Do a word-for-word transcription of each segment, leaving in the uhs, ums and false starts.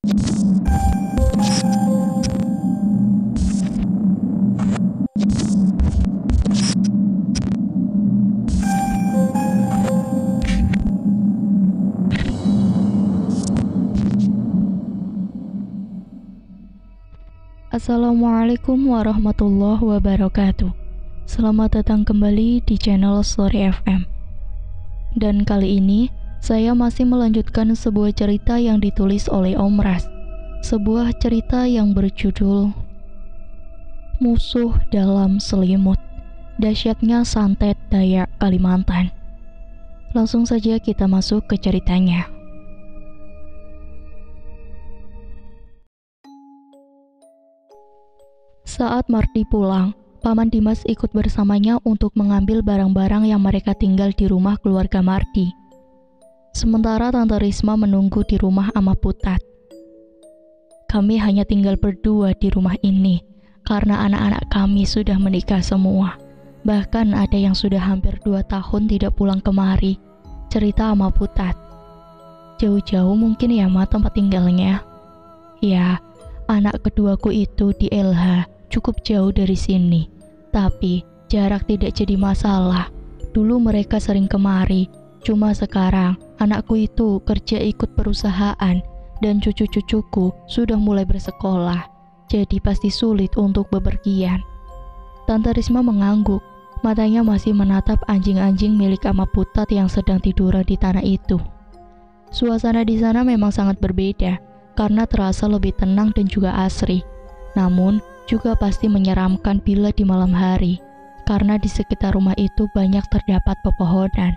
Assalamualaikum warahmatullahi wabarakatuh. Selamat datang kembali di channel Story F M. Dan kali ini saya masih melanjutkan sebuah cerita yang ditulis oleh Om Ras. Sebuah cerita yang berjudul Musuh Dalam Selimut. Dahsyatnya Santet Dayak Kalimantan. Langsung saja kita masuk ke ceritanya. Saat Mardi pulang, Paman Dimas ikut bersamanya untuk mengambil barang-barang yang mereka tinggal di rumah keluarga Mardi. Sementara Tante Risma menunggu di rumah Ama Putat. Kami hanya tinggal berdua di rumah ini, karena anak-anak kami sudah menikah semua. Bahkan ada yang sudah hampir dua tahun tidak pulang kemari, cerita Ama Putat. Jauh-jauh mungkin ya Ma tempat tinggalnya. Ya, anak keduaku itu di L H. Cukup jauh dari sini, tapi jarak tidak jadi masalah. Dulu mereka sering kemari, cuma sekarang anakku itu kerja ikut perusahaan dan cucu-cucuku sudah mulai bersekolah, jadi pasti sulit untuk bepergian. Tante Risma mengangguk, matanya masih menatap anjing-anjing milik Ama Putat yang sedang tiduran di tanah itu. Suasana di sana memang sangat berbeda, karena terasa lebih tenang dan juga asri. Namun, juga pasti menyeramkan bila di malam hari, karena di sekitar rumah itu banyak terdapat pepohonan.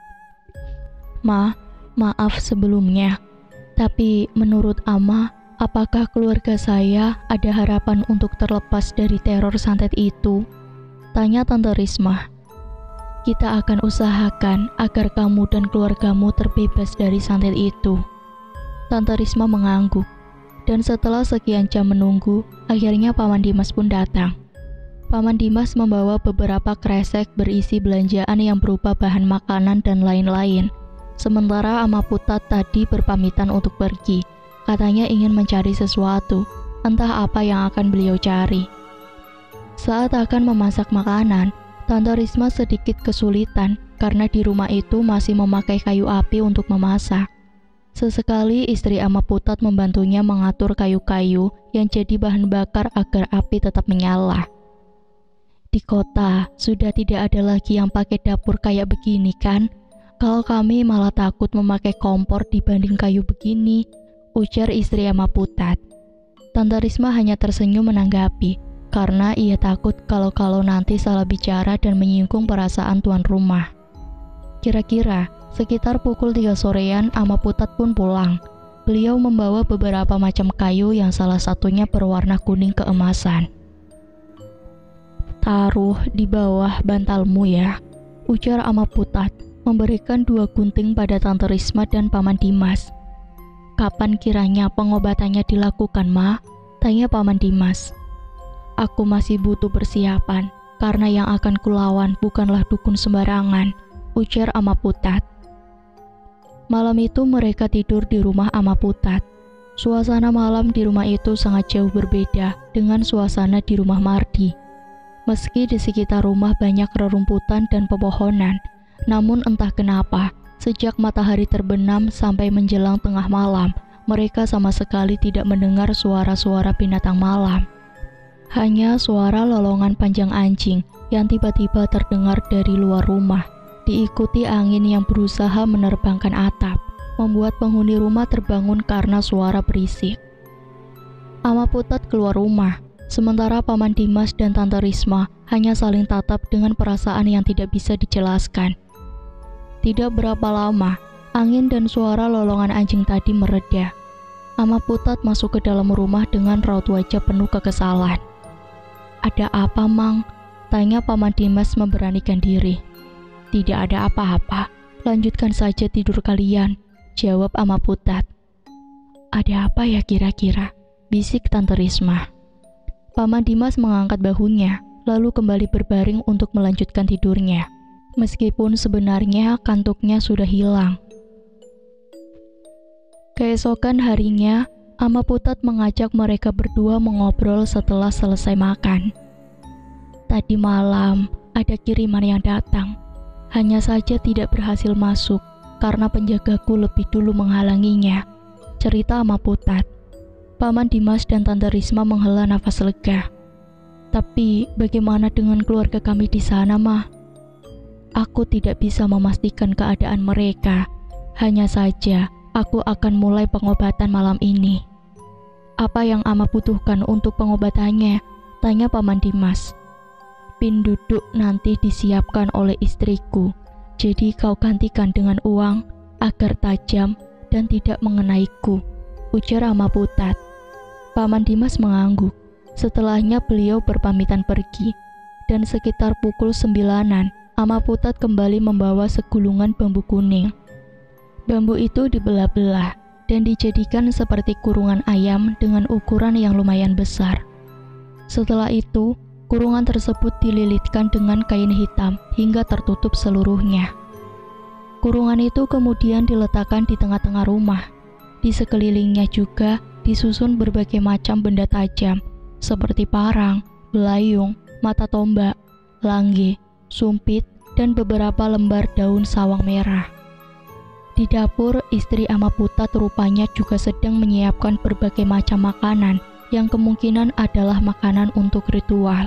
Ma, maaf sebelumnya, tapi menurut Ama, apakah keluarga saya ada harapan untuk terlepas dari teror santet itu? Tanya Tante Risma. Kita akan usahakan agar kamu dan keluargamu terbebas dari santet itu. Tante Risma mengangguk. Dan setelah sekian jam menunggu, akhirnya Paman Dimas pun datang. Paman Dimas membawa beberapa kresek berisi belanjaan yang berupa bahan makanan dan lain-lain. Sementara Ama Putat tadi berpamitan untuk pergi. Katanya ingin mencari sesuatu, entah apa yang akan beliau cari. Saat akan memasak makanan, Tante Risma sedikit kesulitan karena di rumah itu masih memakai kayu api untuk memasak. Sesekali istri Ama Putat membantunya mengatur kayu-kayu yang jadi bahan bakar agar api tetap menyala. Di kota sudah tidak ada lagi yang pakai dapur kayak begini kan? Kalau kami malah takut memakai kompor dibanding kayu begini, ujar istri Ama Putat. Tante Risma hanya tersenyum menanggapi, karena ia takut kalau-kalau nanti salah bicara dan menyinggung perasaan tuan rumah. Kira-kira sekitar pukul tiga sorean, Ama Putat pun pulang. Beliau membawa beberapa macam kayu yang salah satunya berwarna kuning keemasan. Taruh di bawah bantalmu ya, ujar Ama Putat, memberikan dua gunting pada Tante Risma dan Paman Dimas. Kapan kiranya pengobatannya dilakukan, Ma? Tanya Paman Dimas. Aku masih butuh persiapan, karena yang akan kulawan bukanlah dukun sembarangan, ujar Ama Putat. Malam itu mereka tidur di rumah Ama Putat. Suasana malam di rumah itu sangat jauh berbeda dengan suasana di rumah Mardi. Meski di sekitar rumah banyak rerumputan dan pepohonan, namun entah kenapa, sejak matahari terbenam sampai menjelang tengah malam, mereka sama sekali tidak mendengar suara-suara binatang malam. Hanya suara lolongan panjang anjing yang tiba-tiba terdengar dari luar rumah, diikuti angin yang berusaha menerbangkan atap, membuat penghuni rumah terbangun karena suara berisik. Ama Putat keluar rumah, sementara Paman Dimas dan Tante Risma hanya saling tatap dengan perasaan yang tidak bisa dijelaskan. Tidak berapa lama, angin dan suara lolongan anjing tadi mereda. Ama Putat masuk ke dalam rumah dengan raut wajah penuh kekesalan. Ada apa, Mang? Tanya Paman Dimas memberanikan diri. Tidak ada apa-apa, lanjutkan saja tidur kalian, jawab Ama Putat. Ada apa ya kira-kira? Bisik Tante Risma. Paman Dimas mengangkat bahunya, lalu kembali berbaring untuk melanjutkan tidurnya. Meskipun sebenarnya kantuknya sudah hilang. Keesokan harinya, Ama Putat mengajak mereka berdua mengobrol setelah selesai makan. Tadi malam ada kiriman yang datang. Hanya saja tidak berhasil masuk karena penjagaku lebih dulu menghalanginya, cerita Ama Putat. Paman Dimas dan Tante Risma menghela nafas lega. Tapi bagaimana dengan keluarga kami di sana, Mah? Aku tidak bisa memastikan keadaan mereka. Hanya saja aku akan mulai pengobatan malam ini. Apa yang Ama butuhkan untuk pengobatannya? Tanya Paman Dimas. Pin duduk nanti disiapkan oleh istriku, jadi kau gantikan dengan uang agar tajam dan tidak mengenaiku, ujar Ama Putat. Paman Dimas mengangguk. Setelahnya beliau berpamitan pergi, dan sekitar pukul sembilanan, Ama Putat kembali membawa segulungan bambu kuning. Bambu itu dibelah-belah dan dijadikan seperti kurungan ayam dengan ukuran yang lumayan besar. Setelah itu, kurungan tersebut dililitkan dengan kain hitam hingga tertutup seluruhnya. Kurungan itu kemudian diletakkan di tengah-tengah rumah. Di sekelilingnya juga disusun berbagai macam benda tajam seperti parang, belayung, mata tombak, langge, sumpit, dan beberapa lembar daun sawang merah. Di dapur, istri Ama Putat rupanya juga sedang menyiapkan berbagai macam makanan yang kemungkinan adalah makanan untuk ritual.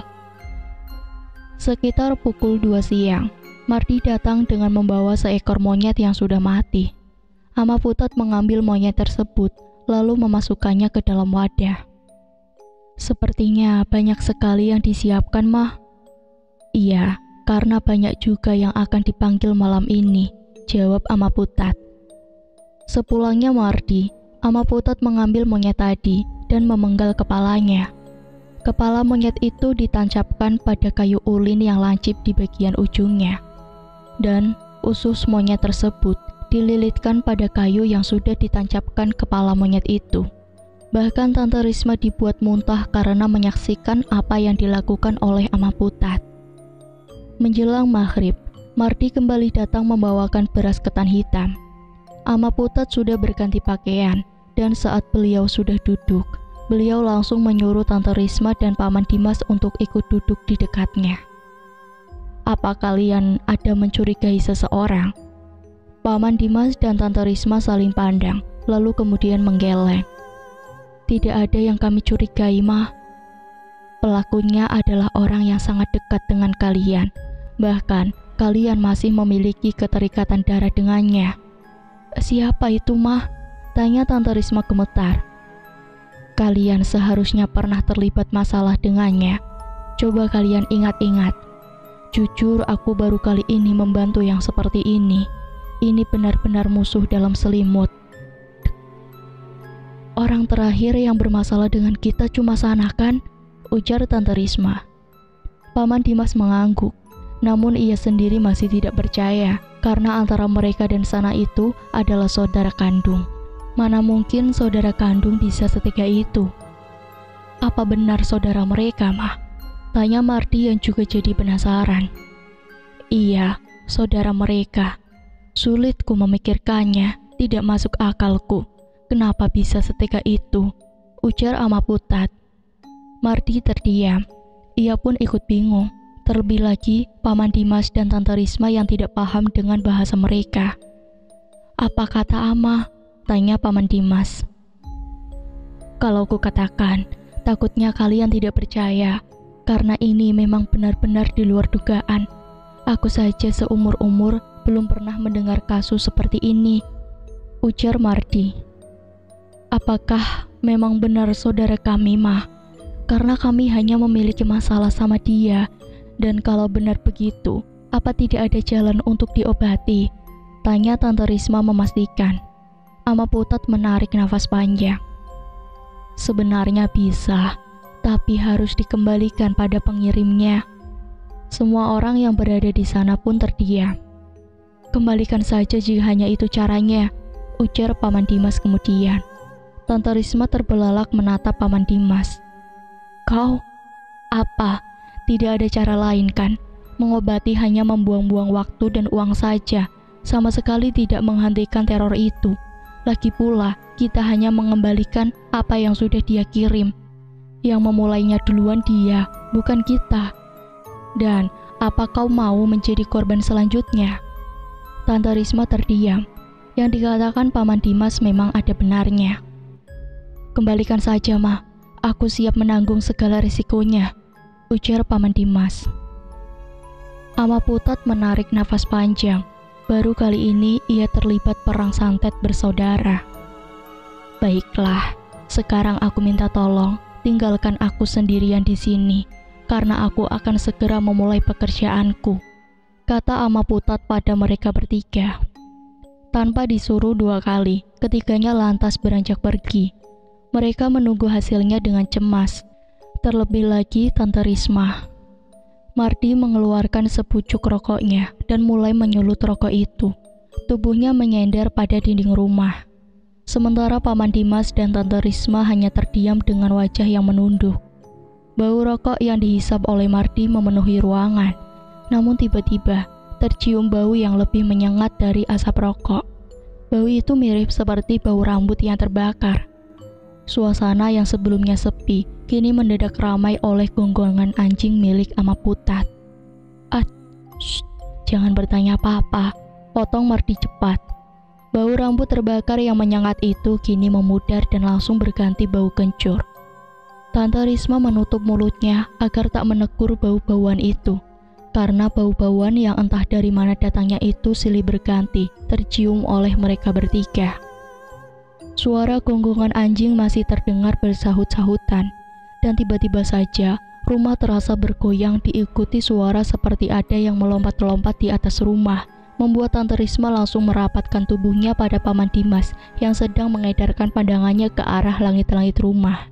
Sekitar pukul dua siang, Mardi datang dengan membawa seekor monyet yang sudah mati. Ama Putat mengambil monyet tersebut, lalu memasukkannya ke dalam wadah. Sepertinya banyak sekali yang disiapkan, Mah. Iya, karena banyak juga yang akan dipanggil malam ini, jawab Ama Putat. Sepulangnya Mardi, Ama Putat mengambil monyet tadi dan memenggal kepalanya. Kepala monyet itu ditancapkan pada kayu ulin yang lancip di bagian ujungnya. Dan usus monyet tersebut dililitkan pada kayu yang sudah ditancapkan kepala monyet itu. Bahkan Tante Risma dibuat muntah karena menyaksikan apa yang dilakukan oleh Ama Putat. Menjelang maghrib, Mardi kembali datang membawakan beras ketan hitam. Ama Putat sudah berganti pakaian, dan saat beliau sudah duduk, beliau langsung menyuruh Tante Risma dan Paman Dimas untuk ikut duduk di dekatnya. Apa kalian ada mencurigai seseorang? Paman Dimas dan Tante Risma saling pandang, lalu kemudian menggeleng. Tidak ada yang kami curigai, Mah. Pelakunya adalah orang yang sangat dekat dengan kalian. Bahkan, kalian masih memiliki keterikatan darah dengannya. Siapa itu, Mah? Tanya Tante Risma gemetar. Kalian seharusnya pernah terlibat masalah dengannya. Coba kalian ingat-ingat. Jujur, aku baru kali ini membantu yang seperti ini. Ini benar-benar musuh dalam selimut. Orang terakhir yang bermasalah dengan kita cuma Sana, kan? Ujar Tante Risma. Paman Dimas mengangguk, namun ia sendiri masih tidak percaya karena antara mereka dan Sana itu adalah saudara kandung. Mana mungkin saudara kandung bisa setega itu? Apa benar saudara mereka, Mah? Tanya Mardi yang juga jadi penasaran. Iya, saudara mereka. Sulitku memikirkannya, tidak masuk akalku. Kenapa bisa setega itu? Ujar Ama Putat. Mardi terdiam. Ia pun ikut bingung. Terlebih lagi Paman Dimas dan Tante Risma yang tidak paham dengan bahasa mereka. Apa kata Ama? Tanya Paman Dimas. Kalau ku katakan, takutnya kalian tidak percaya. Karena ini memang benar-benar di luar dugaan. Aku saja seumur-umur belum pernah mendengar kasus seperti ini. Ujar Mardi. Apakah memang benar saudara kami, Mah? Karena kami hanya memiliki masalah sama dia. Dan kalau benar begitu, apa tidak ada jalan untuk diobati? Tanya Tante Risma memastikan. Ama Putat menarik nafas panjang. Sebenarnya bisa, tapi harus dikembalikan pada pengirimnya. Semua orang yang berada di sana pun terdiam. Kembalikan saja jika hanya itu caranya, ujar Paman Dimas kemudian. Tante Risma terbelalak menatap Paman Dimas. Kau? Apa? Tidak ada cara lain, kan? Mengobati hanya membuang-buang waktu dan uang saja, sama sekali tidak menghentikan teror itu. Lagi pula, kita hanya mengembalikan apa yang sudah dia kirim. Yang memulainya duluan dia, bukan kita. Dan, apa kau mau menjadi korban selanjutnya? Tante Risma terdiam. Yang dikatakan Paman Dimas memang ada benarnya. Kembalikan saja, Ma. Aku siap menanggung segala risikonya, ujar Paman Dimas. Ama Putat menarik nafas panjang. Baru kali ini ia terlibat perang santet bersaudara. Baiklah, sekarang aku minta tolong, tinggalkan aku sendirian di sini, karena aku akan segera memulai pekerjaanku, kata Ama Putat pada mereka bertiga. Tanpa disuruh dua kali, ketiganya lantas beranjak pergi. Mereka menunggu hasilnya dengan cemas. Terlebih lagi Tante Risma. Mardi mengeluarkan sepucuk rokoknya dan mulai menyulut rokok itu. Tubuhnya menyender pada dinding rumah. Sementara Paman Dimas dan Tante Risma hanya terdiam dengan wajah yang menunduk. Bau rokok yang dihisap oleh Mardi memenuhi ruangan. Namun tiba-tiba tercium bau yang lebih menyengat dari asap rokok. Bau itu mirip seperti bau rambut yang terbakar. Suasana yang sebelumnya sepi, kini mendadak ramai oleh gonggongan anjing milik Ama Putat. "At, shh, jangan bertanya apa-apa," potong Mardi cepat. Bau rambut terbakar yang menyengat itu kini memudar dan langsung berganti bau kencur. Tante Risma menutup mulutnya agar tak menegur bau-bauan itu, karena bau-bauan yang entah dari mana datangnya itu silih berganti tercium oleh mereka bertiga. Suara gonggongan anjing masih terdengar bersahut-sahutan, dan tiba-tiba saja rumah terasa bergoyang diikuti suara seperti ada yang melompat-lompat di atas rumah, membuat Tante Risma langsung merapatkan tubuhnya pada Paman Dimas yang sedang mengedarkan pandangannya ke arah langit-langit rumah.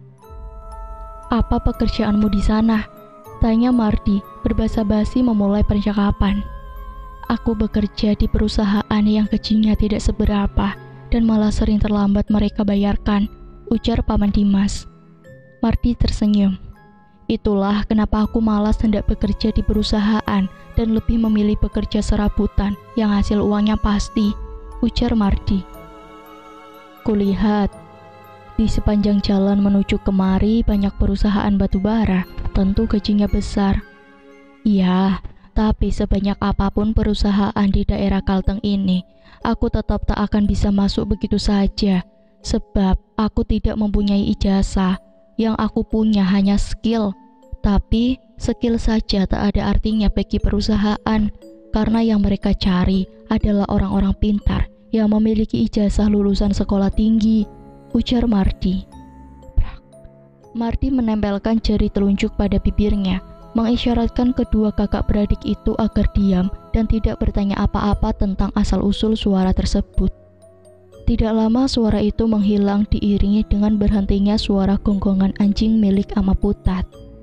"Apa pekerjaanmu di sana?" tanya Mardi, berbasa-basi memulai percakapan. "Aku bekerja di perusahaan yang gajinya tidak seberapa, dan malah sering terlambat mereka bayarkan," ujar Paman Dimas. Mardi tersenyum. "Itulah kenapa aku malas hendak bekerja di perusahaan dan lebih memilih bekerja serabutan yang hasil uangnya pasti," ujar Mardi. "Kulihat di sepanjang jalan menuju kemari banyak perusahaan batubara, tentu gajinya besar." "Iya, tapi sebanyak apapun perusahaan di daerah Kalteng ini, aku tetap tak akan bisa masuk begitu saja, sebab aku tidak mempunyai ijazah. Yang aku punya hanya skill, tapi skill saja tak ada artinya bagi perusahaan, karena yang mereka cari adalah orang-orang pintar yang memiliki ijazah lulusan sekolah tinggi," ujar Mardi. Mardi menempelkan jari telunjuk pada bibirnya, mengisyaratkan kedua kakak beradik itu agar diam dan tidak bertanya apa-apa tentang asal-usul suara tersebut. Tidak lama suara itu menghilang diiringi dengan berhentinya suara gonggongan anjing milik Ama Putat.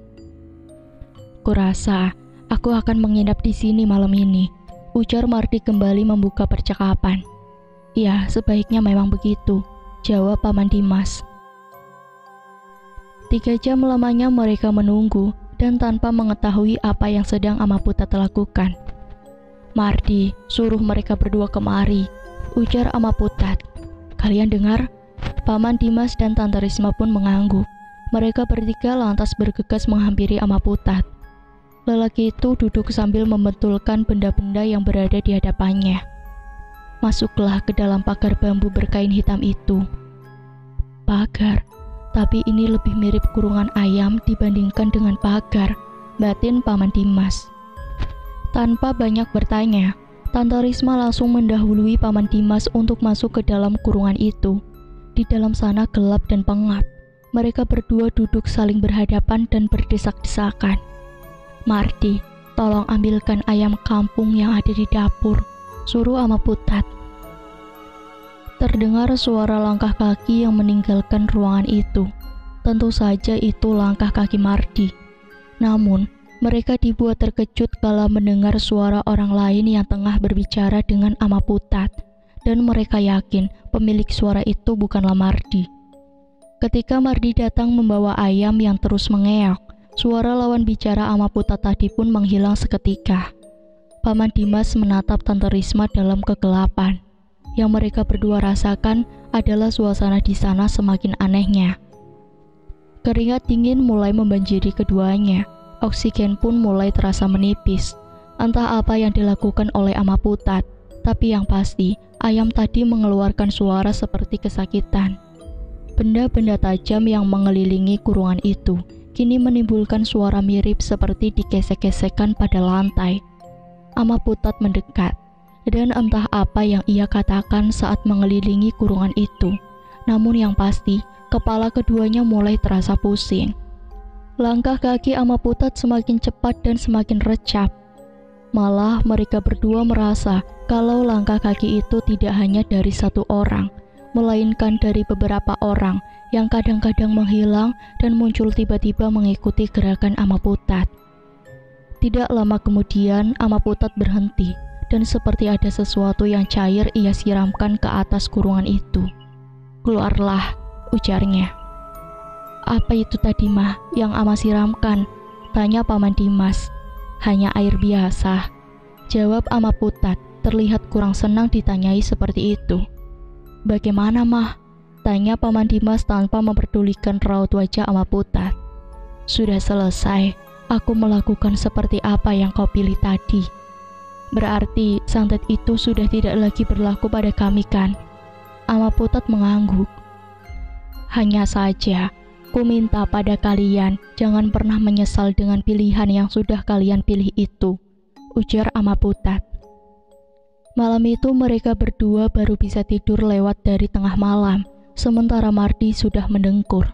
"Kurasa aku akan menginap di sini malam ini," ujar Mardi kembali membuka percakapan. "Ya, sebaiknya memang begitu," jawab Paman Dimas. Tiga jam lamanya mereka menunggu dan tanpa mengetahui apa yang sedang Ama Putat lakukan. "Mardi, suruh mereka berdua kemari," ujar Ama Putat. "Kalian dengar?" Paman Dimas dan Tante Risma pun mengangguk. Mereka bertiga lantas bergegas menghampiri Ama Putat. Lelaki itu duduk sambil membentulkan benda-benda yang berada di hadapannya. "Masuklah ke dalam pagar bambu berkain hitam itu." "Pagar? Tapi ini lebih mirip kurungan ayam dibandingkan dengan pagar," batin Paman Dimas. Tanpa banyak bertanya, Tante Risma langsung mendahului Paman Dimas untuk masuk ke dalam kurungan itu. Di dalam sana gelap dan pengap. Mereka berdua duduk saling berhadapan dan berdesak-desakan. "Mardi, tolong ambilkan ayam kampung yang ada di dapur," suruh Ama Putat. Terdengar suara langkah kaki yang meninggalkan ruangan itu. Tentu saja itu langkah kaki Mardi. Namun, mereka dibuat terkejut kala mendengar suara orang lain yang tengah berbicara dengan Ama Putat, dan mereka yakin pemilik suara itu bukanlah Mardi. Ketika Mardi datang membawa ayam yang terus mengeok, suara lawan bicara Ama Putat tadi pun menghilang seketika. Paman Dimas menatap Tante Risma dalam kegelapan. Yang mereka berdua rasakan adalah suasana di sana semakin anehnya. Keringat dingin mulai membanjiri keduanya. Oksigen pun mulai terasa menipis. Entah apa yang dilakukan oleh Amaputat, tapi yang pasti ayam tadi mengeluarkan suara seperti kesakitan. Benda-benda tajam yang mengelilingi kurungan itu kini menimbulkan suara mirip seperti digesek-gesekkan pada lantai. Amaputat mendekat, dan entah apa yang ia katakan saat mengelilingi kurungan itu. Namun yang pasti, kepala keduanya mulai terasa pusing. Langkah kaki Amaputat semakin cepat dan semakin recap. Malah mereka berdua merasa kalau langkah kaki itu tidak hanya dari satu orang, melainkan dari beberapa orang yang kadang-kadang menghilang dan muncul tiba-tiba mengikuti gerakan Amaputat. Tidak lama kemudian, Amaputat berhenti, dan seperti ada sesuatu yang cair ia siramkan ke atas kurungan itu. "Keluarlah," ujarnya. "Apa itu tadi, Mah, yang Ama siramkan?" tanya Paman Dimas. "Hanya air biasa," jawab Amaputat, terlihat kurang senang ditanyai seperti itu. "Bagaimana, Mah?" tanya Paman Dimas tanpa memperdulikan raut wajah Amaputat. "Sudah selesai. Aku melakukan seperti apa yang kau pilih tadi. Berarti santet itu sudah tidak lagi berlaku pada kami, kan?" Amaputat mengangguk. "Hanya saja, ku minta pada kalian jangan pernah menyesal dengan pilihan yang sudah kalian pilih itu," ujar Amaputat. Malam itu mereka berdua baru bisa tidur lewat dari tengah malam, sementara Mardi sudah mendengkur.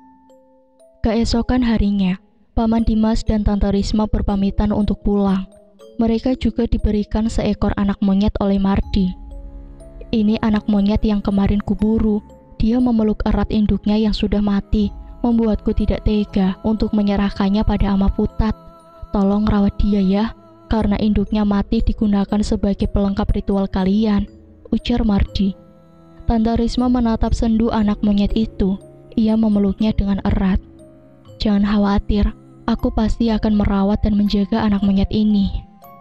Keesokan harinya, Paman Dimas dan Tante Risma berpamitan untuk pulang. Mereka juga diberikan seekor anak monyet oleh Mardi. "Ini anak monyet yang kemarin kuburu. Dia memeluk erat induknya yang sudah mati, membuatku tidak tega untuk menyerahkannya pada Amaputat. Tolong rawat dia ya, karena induknya mati digunakan sebagai pelengkap ritual kalian," ujar Mardi. Tante Risma menatap sendu anak monyet itu. Ia memeluknya dengan erat. "Jangan khawatir, aku pasti akan merawat dan menjaga anak monyet ini."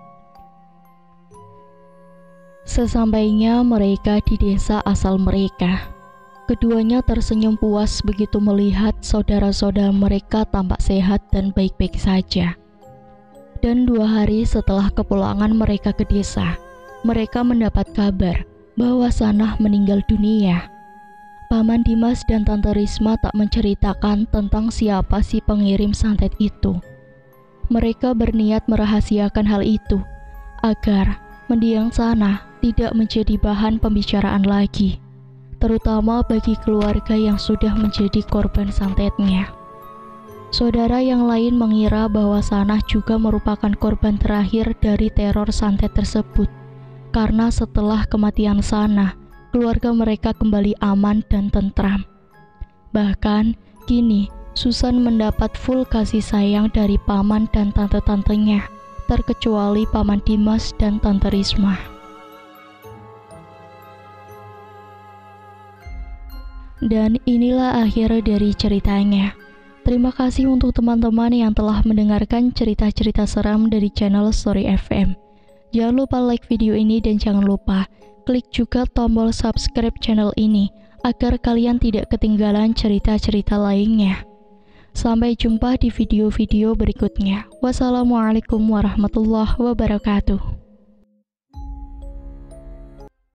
Sesampainya mereka di desa asal mereka, keduanya tersenyum puas begitu melihat saudara-saudara mereka tampak sehat dan baik-baik saja. Dan dua hari setelah kepulangan mereka ke desa, mereka mendapat kabar bahwa Sanah meninggal dunia. Paman Dimas dan Tante Risma tak menceritakan tentang siapa si pengirim santet itu. Mereka berniat merahasiakan hal itu, agar mendiang Sanah tidak menjadi bahan pembicaraan lagi, terutama bagi keluarga yang sudah menjadi korban santetnya. Saudara yang lain mengira bahwa Sanah juga merupakan korban terakhir dari teror santet tersebut, karena setelah kematian Sanah, keluarga mereka kembali aman dan tentram. Bahkan, kini Susan mendapat full kasih sayang dari paman dan tante-tantenya, terkecuali Paman Dimas dan Tante Risma. Dan inilah akhir dari ceritanya. Terima kasih untuk teman-teman yang telah mendengarkan cerita-cerita seram dari channel Story F M. Jangan lupa like video ini dan jangan lupa klik juga tombol subscribe channel ini agar kalian tidak ketinggalan cerita-cerita lainnya. Sampai jumpa di video-video berikutnya. Wassalamualaikum warahmatullahi wabarakatuh.